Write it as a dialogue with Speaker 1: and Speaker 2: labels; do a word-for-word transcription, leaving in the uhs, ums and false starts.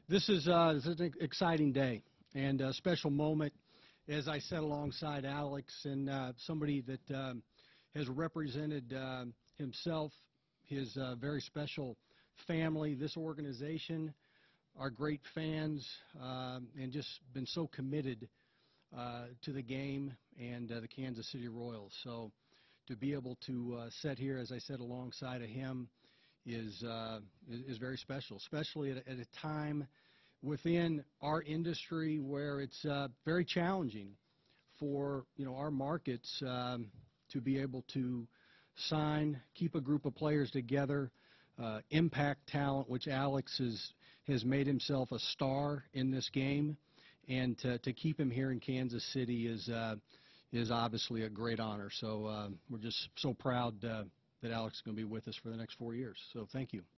Speaker 1: This is, uh, this is an exciting day and a special moment, as I said, alongside Alex, and uh, somebody that um, has represented uh, himself, his uh, very special family, this organization, our great fans, uh, and just been so committed uh, to the game and uh, the Kansas City Royals. So to be able to uh, sit here, as I said, alongside of him is uh, is, is very special, especially at, at a time within our industry where it's uh, very challenging for you know our markets um, to be able to sign, keep a group of players together, uh, impact talent, which Alex has has made himself a star in this game, and to, to keep him here in Kansas City is uh, is obviously a great honor. So uh, we're just so proud uh, that Alex is going to be with us for the next four years. So thank you.